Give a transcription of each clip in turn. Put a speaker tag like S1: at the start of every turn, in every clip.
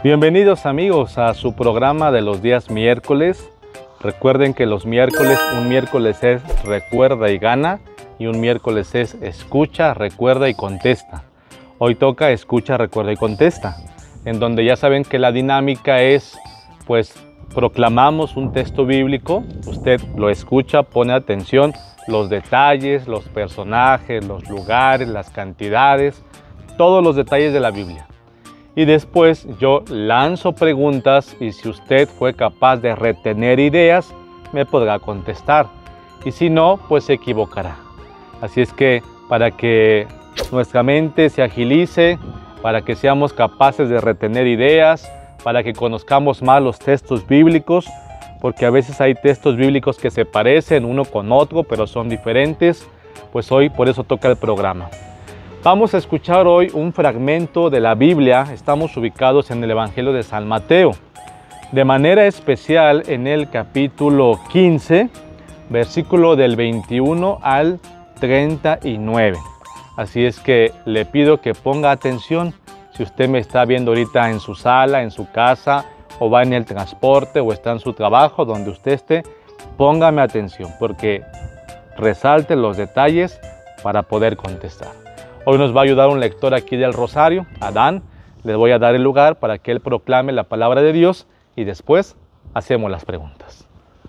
S1: Bienvenidos amigos a su programa de los días miércoles. Recuerden que los miércoles, un miércoles es recuerda y gana y un miércoles es escucha, recuerda y contesta. Hoy toca escucha, recuerda y contesta, en donde ya saben que la dinámica es, pues proclamamos un texto bíblico, usted lo escucha, pone atención, los detalles, los personajes, los lugares, las cantidades, todos los detalles de la Biblia. Y después yo lanzo preguntas y si usted fue capaz de retener ideas, me podrá contestar. Y si no, pues se equivocará. Así es que para que nuestra mente se agilice, para que seamos capaces de retener ideas, para que conozcamos más los textos bíblicos, porque a veces hay textos bíblicos que se parecen uno con otro, pero son diferentes, pues hoy por eso toca el programa. Vamos a escuchar hoy un fragmento de la Biblia. Estamos ubicados en el Evangelio de San Mateo, de manera especial en el capítulo 15, versículo del 21 al 39. Así es que le pido que ponga atención. Si usted me está viendo ahorita en su sala, en su casa, o va en el transporte, o está en su trabajo, donde usted esté, póngame atención, porque resalte los detalles para poder contestar. Hoy nos va a ayudar un lector aquí del Rosario, Adán. Les voy a dar el lugar para que él proclame la palabra de Dios y después hacemos las preguntas.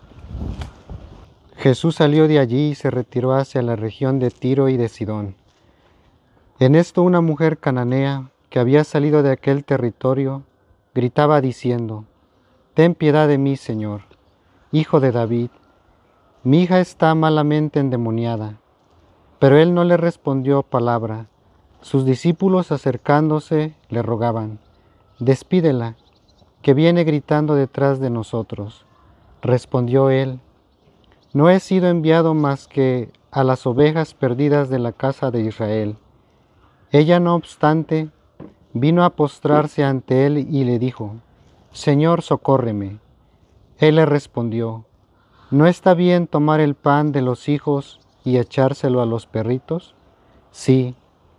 S2: Jesús salió de allí y se retiró hacia la región de Tiro y de Sidón. En esto una mujer cananea que había salido de aquel territorio gritaba diciendo: «Ten piedad de mí, Señor, hijo de David. Mi hija está malamente endemoniada». Pero él no le respondió palabra. Sus discípulos acercándose le rogaban: «Despídela, que viene gritando detrás de nosotros». Respondió él: «No he sido enviado más que a las ovejas perdidas de la casa de Israel». Ella, no obstante, vino a postrarse ante él y le dijo: «Señor, socórreme». Él le respondió: «¿No está bien tomar el pan de los hijos y echárselo a los perritos?» Sí,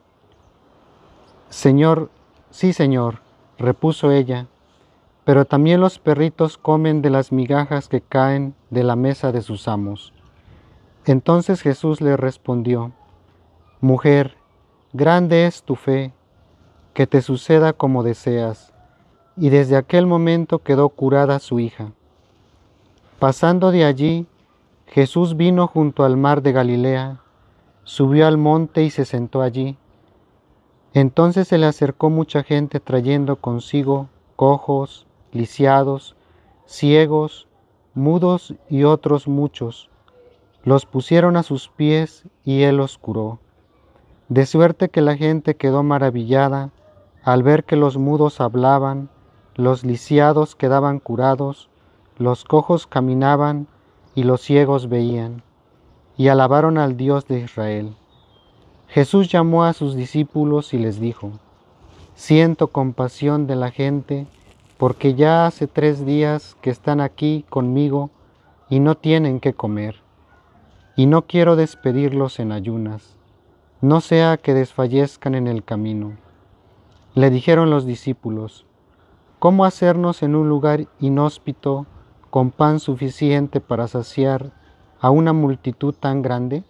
S2: Señor, repuso ella, «pero también los perritos comen de las migajas que caen de la mesa de sus amos». Entonces Jesús le respondió: «Mujer, grande es tu fe, que te suceda como deseas». Y desde aquel momento quedó curada su hija. Pasando de allí, Jesús vino junto al mar de Galilea, subió al monte y se sentó allí. Entonces se le acercó mucha gente trayendo consigo cojos, lisiados, ciegos, mudos y otros muchos. Los pusieron a sus pies y él los curó. De suerte que la gente quedó maravillada al ver que los mudos hablaban, los lisiados quedaban curados, los cojos caminaban y los ciegos veían, y alabaron al Dios de Israel. Jesús llamó a sus discípulos y les dijo: «Siento compasión de la gente, porque ya hace 3 días que están aquí conmigo y no tienen qué comer, y no quiero despedirlos en ayunas, no sea que desfallezcan en el camino». Le dijeron los discípulos: «¿Cómo hacernos en un lugar inhóspito con pan suficiente para saciar a una multitud tan grande?»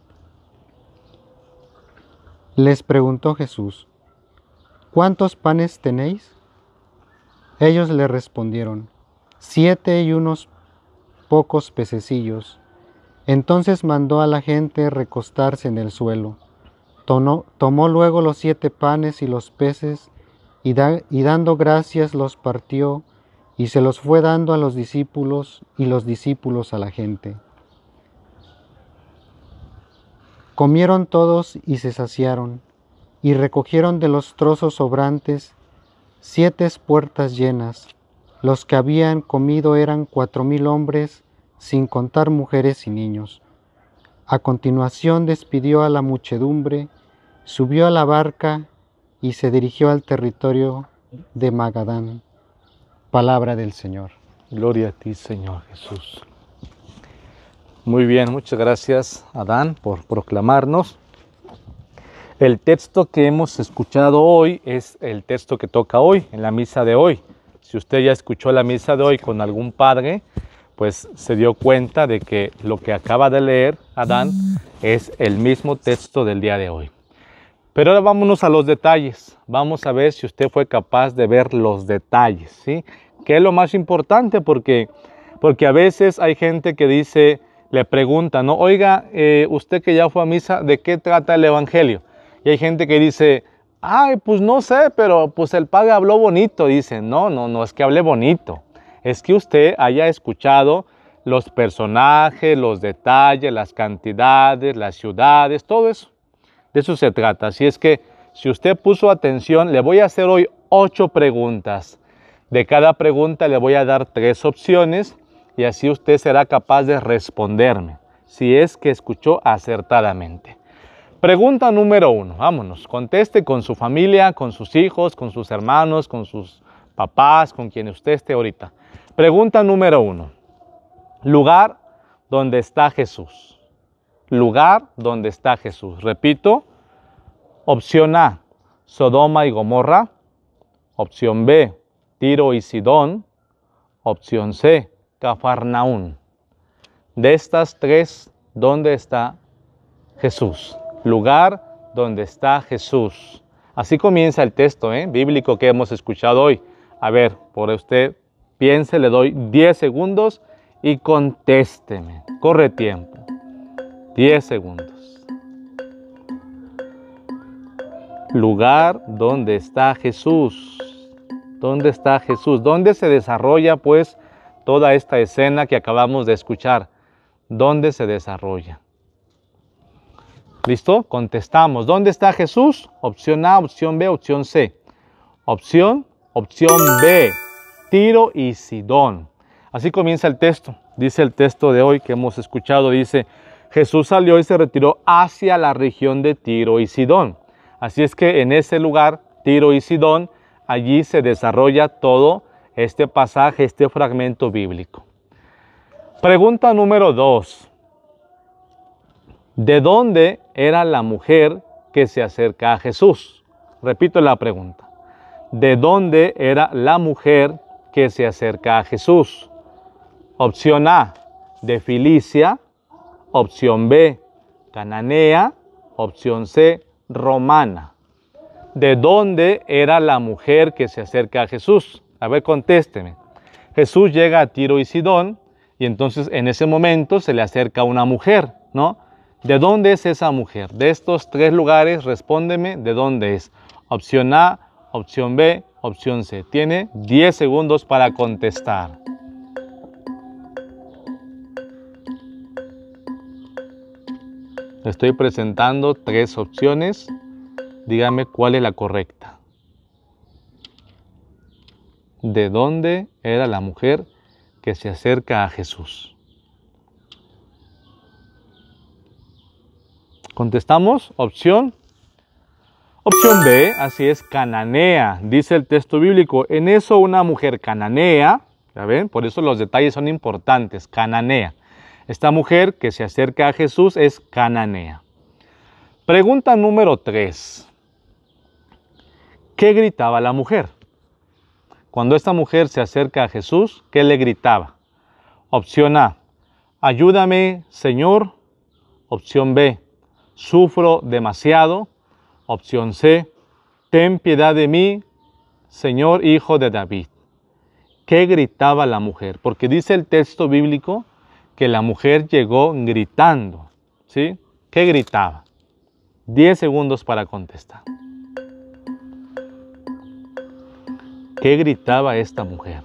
S2: Les preguntó Jesús: «¿Cuántos panes tenéis?» Ellos le respondieron: 7 y unos pocos pececillos. Entonces mandó a la gente recostarse en el suelo. Tomó luego los 7 panes y los peces, y dando gracias los partió, y se los fue dando a los discípulos, y los discípulos a la gente. Comieron todos y se saciaron, y recogieron de los trozos sobrantes 7 espuertas llenas. Los que habían comido eran 4,000 hombres, sin contar mujeres y niños. A continuación despidió a la muchedumbre, subió a la barca y se dirigió al territorio de Magadán. Palabra del Señor.
S1: Gloria a ti, Señor Jesús. Muy bien, muchas gracias, Adán, por proclamarnos. El texto que hemos escuchado hoy es el texto que toca hoy, en la misa de hoy. si usted ya escuchó la misa de hoy con algún padre, pues se dio cuenta de que lo que acaba de leer Adán es el mismo texto del día de hoy. Pero ahora vámonos a los detalles. Vamos a ver si usted fue capaz de ver los detalles, ¿sí? Que es lo más importante porque a veces hay gente que dice, le pregunta, ¿no? Oiga, usted que ya fue a misa, ¿de qué trata el evangelio? Y hay gente que dice, ay, pues no sé, pero pues el padre habló bonito. Dice, no es que hable bonito. Es que usted haya escuchado los personajes, los detalles, las cantidades, las ciudades, todo eso. De eso se trata. Así es que si usted puso atención, le voy a hacer hoy 8 preguntas. De cada pregunta le voy a dar 3 opciones y así usted será capaz de responderme, si es que escuchó acertadamente. Pregunta número 1. Vámonos. Conteste con su familia, con sus hijos, con sus hermanos, con sus papás, con quien usted esté ahorita. Pregunta número 1. Lugar donde está Jesús. Lugar donde está Jesús. Repito. Opción A, Sodoma y Gomorra. Opción B, Tiro y Sidón. Opción C, Cafarnaún. De estas 3, ¿dónde está Jesús? Lugar donde está Jesús. Así comienza el texto bíblico que hemos escuchado hoy. A ver, por usted piense, le doy 10 segundos y contésteme. Corre tiempo. 10 segundos. Lugar donde está Jesús. ¿Dónde está Jesús? ¿Dónde se desarrolla pues toda esta escena que acabamos de escuchar? ¿Dónde se desarrolla? ¿Listo? Contestamos. ¿Dónde está Jesús? Opción A, opción B, opción C. Opción B. Tiro y Sidón. Así comienza el texto. Dice el texto de hoy que hemos escuchado. Dice, Jesús salió y se retiró hacia la región de Tiro y Sidón. Así es que en ese lugar, Tiro y Sidón, allí se desarrolla todo este pasaje, este fragmento bíblico. Pregunta número 2. ¿De dónde era la mujer que se acerca a Jesús? Repito la pregunta. ¿De dónde era la mujer que se acerca a Jesús? Opción A, de Filicia. Opción B, cananea. Opción C, romana. ¿De dónde era la mujer que se acerca a Jesús? A ver, contésteme. Jesús llega a Tiro y Sidón y entonces en ese momento se le acerca una mujer, ¿no? ¿De dónde es esa mujer? De estos 3 lugares, respóndeme de dónde es. Opción A, opción B, opción C. Tiene 10 segundos para contestar. Le estoy presentando 3 opciones. Dígame cuál es la correcta. ¿De dónde era la mujer que se acerca a Jesús? Contestamos, opción B, así es, cananea. Dice el texto bíblico, en eso una mujer cananea, ¿ya ven? Por eso los detalles son importantes, cananea. Esta mujer que se acerca a Jesús es cananea. Pregunta número 3. ¿Qué gritaba la mujer? Cuando esta mujer se acerca a Jesús, ¿qué le gritaba? Opción A, ayúdame, Señor. Opción B, sufro demasiado. Opción C, ten piedad de mí, Señor, hijo de David. ¿Qué gritaba la mujer? Porque dice el texto bíblico que la mujer llegó gritando, ¿sí? ¿Qué gritaba? 10 segundos para contestar. ¿Qué gritaba esta mujer?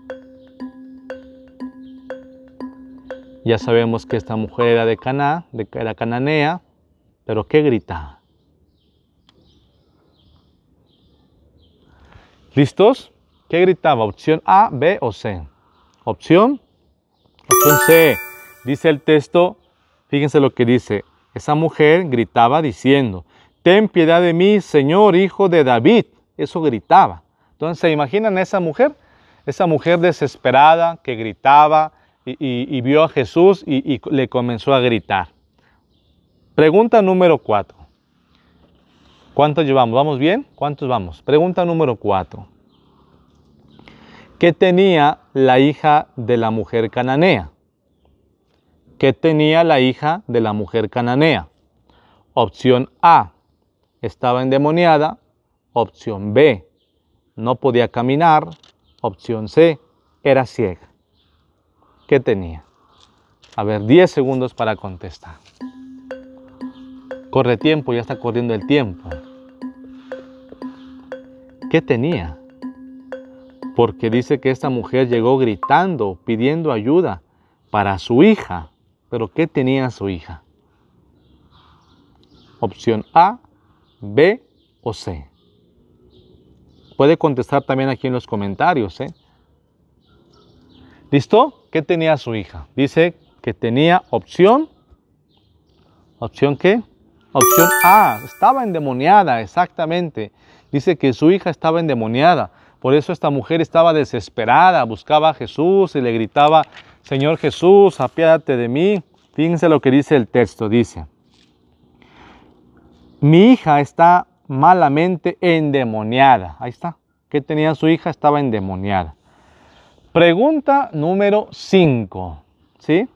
S1: Ya sabemos que esta mujer era de Caná, era cananea, pero ¿qué gritaba? ¿Listos? ¿Qué gritaba? ¿Opción A, B o C? Opción C. Dice el texto, fíjense lo que dice. Esa mujer gritaba diciendo, ten piedad de mí, Señor, hijo de David. Eso gritaba. Entonces, ¿se imaginan esa mujer? Esa mujer desesperada que gritaba y vio a Jesús y le comenzó a gritar. Pregunta número 4. ¿Cuántos llevamos? ¿Vamos bien? ¿Cuántos vamos? Pregunta número 4. ¿Qué tenía la hija de la mujer cananea? ¿Qué tenía la hija de la mujer cananea? Opción A, estaba endemoniada. Opción B, no podía caminar. Opción C, era ciega. ¿Qué tenía? A ver, 10 segundos para contestar. Corre tiempo, ya está corriendo el tiempo. ¿Qué tenía? Porque dice que esta mujer llegó gritando, pidiendo ayuda para su hija. ¿Pero qué tenía su hija? Opción A, B o C. Puede contestar también aquí en los comentarios, ¿eh? ¿Listo? ¿Qué tenía su hija? Dice que tenía opción. ¿Opción qué? Opción A, estaba endemoniada, exactamente. Dice que su hija estaba endemoniada. Por eso esta mujer estaba desesperada, buscaba a Jesús y le gritaba, Señor Jesús, apiádate de mí. Fíjense lo que dice el texto, dice, mi hija está malamente endemoniada. Ahí está. ¿Qué tenía su hija? Estaba endemoniada. Pregunta número 5, ¿sí?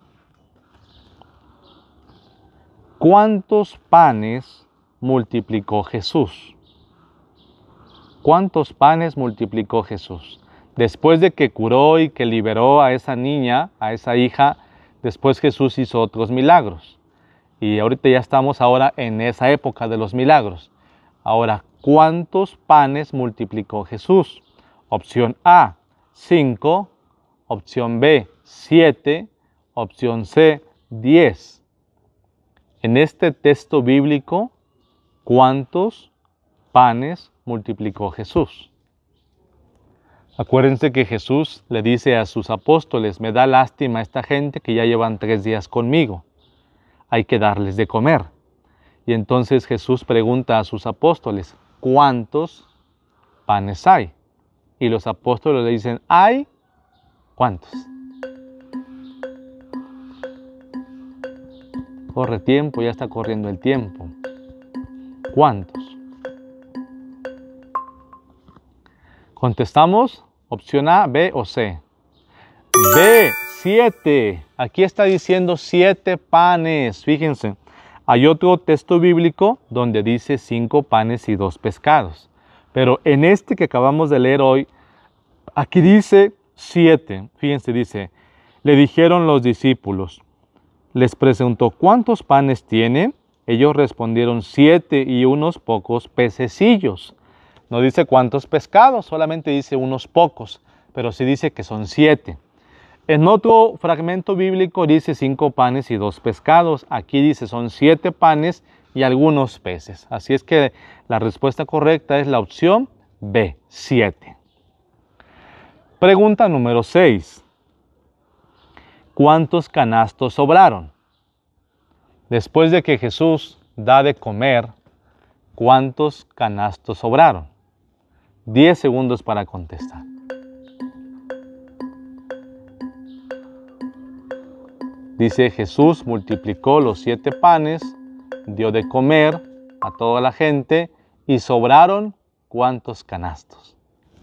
S1: ¿Cuántos panes multiplicó Jesús? ¿Cuántos panes multiplicó Jesús? Después de que curó y que liberó a esa niña, a esa hija, después Jesús hizo otros milagros. Y ahorita ya estamos ahora en esa época de los milagros. Ahora, ¿cuántos panes multiplicó Jesús? Opción A, 5. Opción B, 7. Opción C, 10. En este texto bíblico, ¿cuántos panes multiplicó Jesús? Acuérdense que Jesús le dice a sus apóstoles, me da lástima a esta gente que ya llevan 3 días conmigo. Hay que darles de comer. Y entonces Jesús pregunta a sus apóstoles, ¿cuántos panes hay? Y los apóstoles le dicen, ¿hay cuántos? Corre tiempo, ya está corriendo el tiempo. ¿Cuántos? Contestamos, opción A, B o C. B, 7. Aquí está diciendo 7 panes. Fíjense, hay otro texto bíblico donde dice 5 panes y 2 pescados. Pero en este que acabamos de leer hoy, aquí dice 7. Fíjense, dice, le dijeron los discípulos, les preguntó, ¿cuántos panes tienen? Ellos respondieron 7 y unos pocos pececillos. No dice cuántos pescados, solamente dice unos pocos, pero sí dice que son 7. En otro fragmento bíblico dice 5 panes y 2 pescados. Aquí dice son 7 panes y algunos peces. Así es que la respuesta correcta es la opción B, 7. Pregunta número 6. ¿Cuántos canastos sobraron? Después de que Jesús da de comer, ¿cuántos canastos sobraron? 10 segundos para contestar. Dice Jesús multiplicó los 7 panes, dio de comer a toda la gente y sobraron ¿cuántos canastos?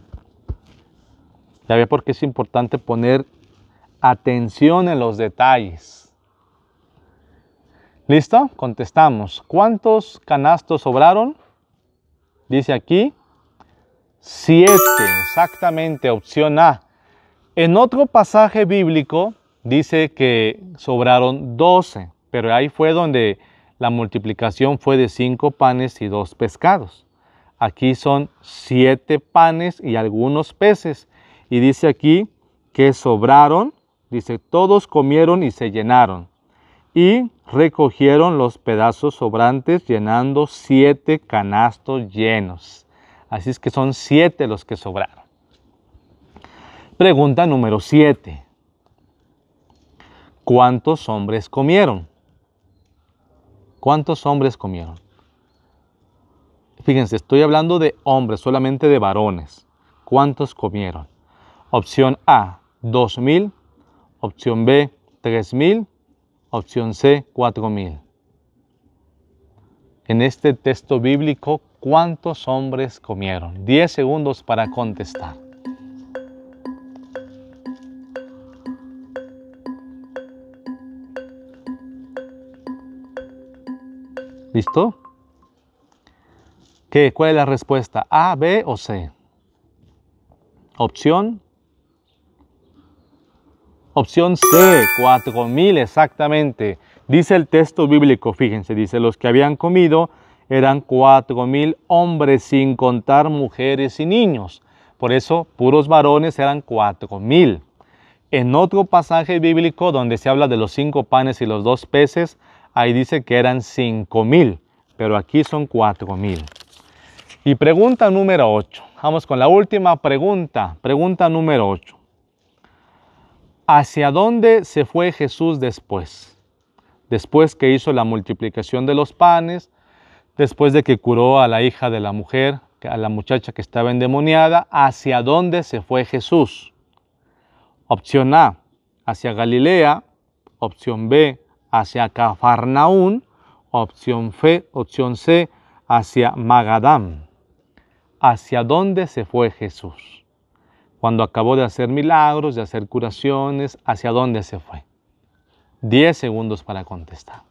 S1: Ya ve por qué es importante poner atención en los detalles. ¿Listo? Contestamos. ¿Cuántos canastos sobraron? Dice aquí 7, exactamente, opción A. En otro pasaje bíblico dice que sobraron 12, pero ahí fue donde la multiplicación fue de 5 panes y 2 pescados. Aquí son 7 panes y algunos peces. Y dice aquí que sobraron, dice, todos comieron y se llenaron. Y recogieron los pedazos sobrantes llenando 7 canastos llenos. Así es que son 7 los que sobraron. Pregunta número 7. ¿Cuántos hombres comieron? ¿Cuántos hombres comieron? Fíjense, estoy hablando de hombres, solamente de varones. ¿Cuántos comieron? Opción A, 2,000. Opción B, 3,000. Opción C, 4,000. En este texto bíblico, ¿cuántos hombres comieron? 10 segundos para contestar. ¿Listo? ¿Qué? ¿Cuál es la respuesta? ¿A, B o C? Opción. Opción C, 4,000 exactamente. Dice el texto bíblico, fíjense, dice, los que habían comido eran 4,000 hombres, sin contar mujeres y niños. Por eso, puros varones eran 4,000. En otro pasaje bíblico donde se habla de los 5 panes y los 2 peces, ahí dice que eran 5,000, pero aquí son 4,000. Y pregunta número 8. Vamos con la última pregunta. Pregunta número 8. ¿Hacia dónde se fue Jesús después? Después que hizo la multiplicación de los panes, después de que curó a la hija de la mujer, a la muchacha que estaba endemoniada, ¿hacia dónde se fue Jesús? Opción A, hacia Galilea. Opción B, hacia Cafarnaún. Opción C, hacia Magadán. ¿Hacia dónde se fue Jesús? Cuando acabó de hacer milagros, de hacer curaciones, ¿hacia dónde se fue? 10 segundos para contestar.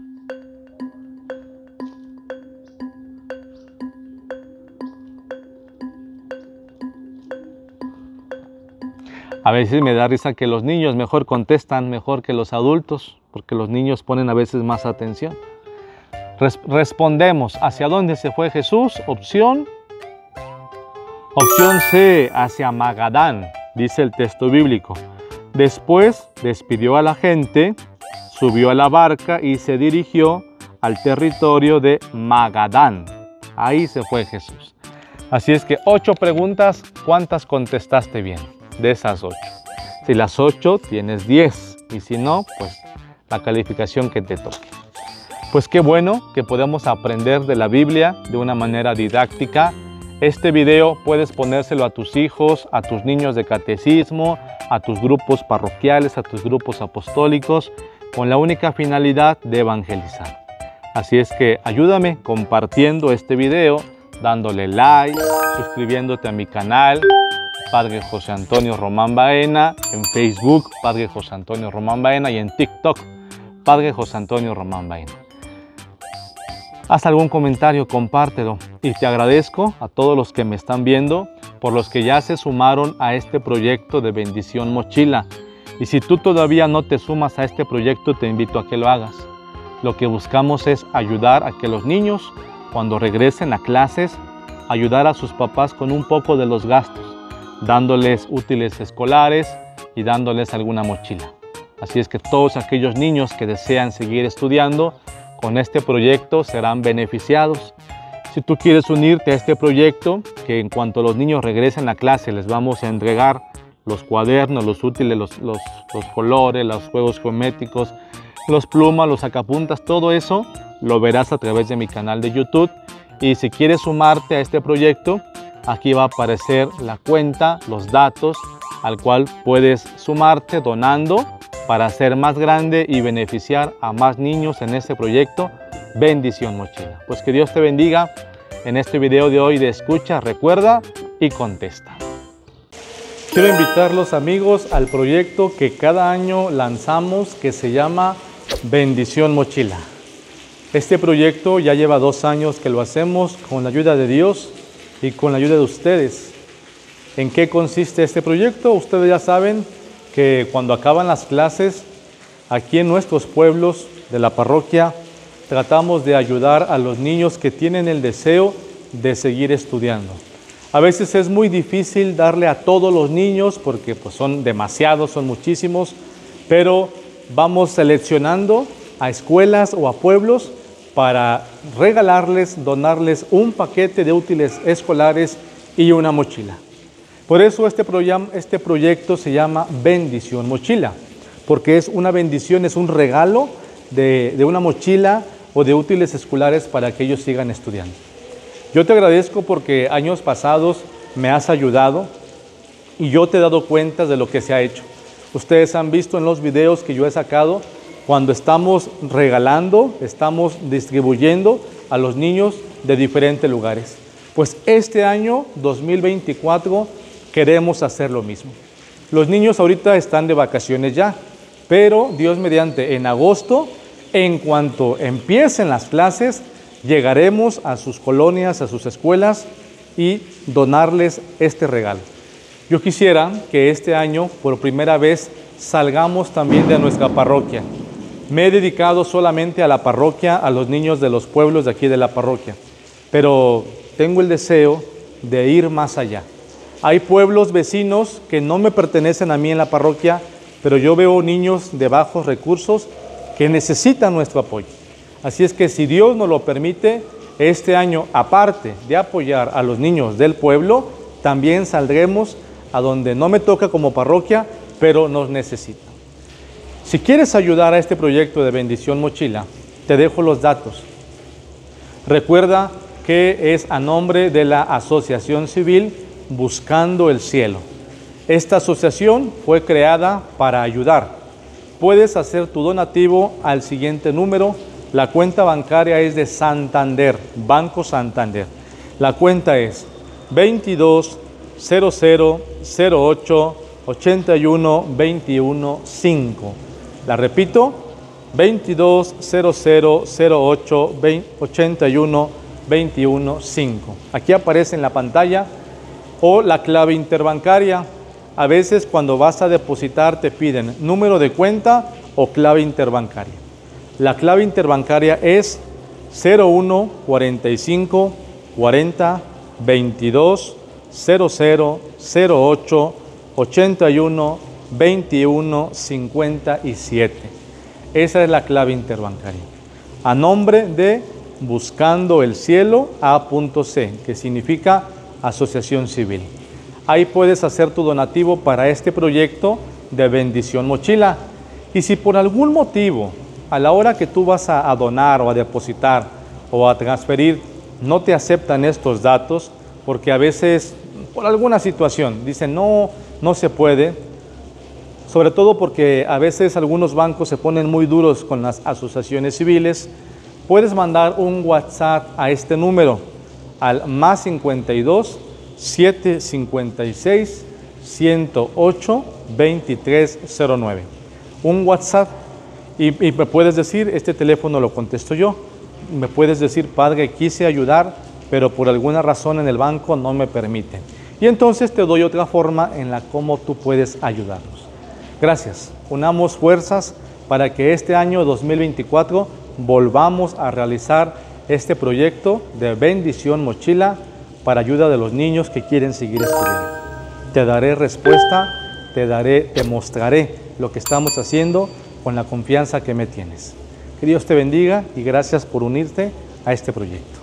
S1: A veces me da risa que los niños mejor contestan mejor que los adultos, porque los niños ponen a veces más atención. Respondemos, ¿hacia dónde se fue Jesús? Opción C, hacia Magadán, dice el texto bíblico. Después despidió a la gente, subió a la barca y se dirigió al territorio de Magadán. Ahí se fue Jesús. Así es que 8 preguntas, ¿cuántas contestaste bien? De esas 8. Si las 8 tienes 10 y si no, pues la calificación que te toque. Pues qué bueno que podemos aprender de la Biblia de una manera didáctica. Este video puedes ponérselo a tus hijos, a tus niños de catecismo, a tus grupos parroquiales, a tus grupos apostólicos, con la única finalidad de evangelizar. Así es que ayúdame compartiendo este video, dándole like, suscribiéndote a mi canal, Padre José Antonio Román Baena, en Facebook, Padre José Antonio Román Baena, y en TikTok, Padre José Antonio Román Baena. Haz algún comentario, compártelo. Y te agradezco a todos los que me están viendo, por los que ya se sumaron a este proyecto de Bendición Mochila. Y si tú todavía no te sumas a este proyecto, te invito a que lo hagas. Lo que buscamos es ayudar a que los niños, cuando regresen a clases, ayudar a sus papás con un poco de los gastos, dándoles útiles escolares y dándoles alguna mochila. Así es que todos aquellos niños que desean seguir estudiando, con este proyecto serán beneficiados. Si tú quieres unirte a este proyecto, que en cuanto los niños regresen a clase les vamos a entregar los cuadernos, los útiles, los colores, los juegos geométricos, los plumas, los sacapuntas, todo eso lo verás a través de mi canal de YouTube. Y si quieres sumarte a este proyecto, aquí va a aparecer la cuenta, los datos al cual puedes sumarte donando para hacer más grande y beneficiar a más niños en este proyecto Bendición Mochila. Pues que Dios te bendiga en este video de hoy de escucha, recuerda y contesta. Quiero invitarlos, amigos, al proyecto que cada año lanzamos, que se llama Bendición Mochila. Este proyecto ya lleva 2 años que lo hacemos con la ayuda de Dios y con la ayuda de ustedes. ¿En qué consiste este proyecto? Ustedes ya saben que cuando acaban las clases, aquí en nuestros pueblos de la parroquia, tratamos de ayudar a los niños que tienen el deseo de seguir estudiando. A veces es muy difícil darle a todos los niños porque pues, son demasiados, son muchísimos, pero vamos seleccionando a escuelas o a pueblos para regalarles, donarles un paquete de útiles escolares y una mochila. Por eso este proyecto se llama Bendición Mochila, porque es una bendición, es un regalo de una mochila o de útiles escolares para que ellos sigan estudiando. Yo te agradezco porque años pasados me has ayudado y yo te he dado cuenta de lo que se ha hecho. Ustedes han visto en los videos que yo he sacado cuando estamos regalando, estamos distribuyendo a los niños de diferentes lugares. Pues este año 2024 queremos hacer lo mismo. Los niños ahorita están de vacaciones ya, pero Dios mediante en agosto, en cuanto empiecen las clases, llegaremos a sus colonias, a sus escuelas y donarles este regalo. Yo quisiera que este año, por primera vez, salgamos también de nuestra parroquia. Me he dedicado solamente a la parroquia, a los niños de los pueblos de aquí de la parroquia, pero tengo el deseo de ir más allá. Hay pueblos vecinos que no me pertenecen a mí en la parroquia, pero yo veo niños de bajos recursos que necesitan nuestro apoyo. Así es que si Dios nos lo permite, este año, aparte de apoyar a los niños del pueblo, también saldremos a donde no me toca como parroquia, pero nos necesita. Si quieres ayudar a este proyecto de Bendición Mochila, te dejo los datos. Recuerda que es a nombre de la Asociación Civil Buscando el Cielo. Esta asociación fue creada para ayudar. Puedes hacer tu donativo al siguiente número. La cuenta bancaria es de Santander, Banco Santander. La cuenta es 22 00 08 81 21 5. La repito, 22 00 08 81 21 5. Aquí aparece en la pantalla, o la clave interbancaria. A veces cuando vas a depositar te piden número de cuenta o clave interbancaria. La clave interbancaria es 01 45 40 22 00 08 81 21 57. Esa es la clave interbancaria. A nombre de Buscando el Cielo A.C, que significa Asociación Civil. Ahí puedes hacer tu donativo para este proyecto de Bendición Mochila. Y si por algún motivo, a la hora que tú vas a donar o a depositar o a transferir, no te aceptan estos datos, porque a veces, por alguna situación, dicen no se puede, sobre todo porque a veces algunos bancos se ponen muy duros con las asociaciones civiles, puedes mandar un WhatsApp a este número, al más 52 756 108 2309. Un WhatsApp y me puedes decir, este teléfono lo contesto yo, me puedes decir, padre, quise ayudar, pero por alguna razón en el banco no me permite. Y entonces te doy otra forma en la cómo tú puedes ayudarnos. Gracias. Unamos fuerzas para que este año 2024 volvamos a realizar este proyecto de Bendición Mochila para ayuda de los niños que quieren seguir estudiando. Te daré respuesta, te mostraré lo que estamos haciendo con la confianza que me tienes. Que Dios te bendiga y gracias por unirte a este proyecto.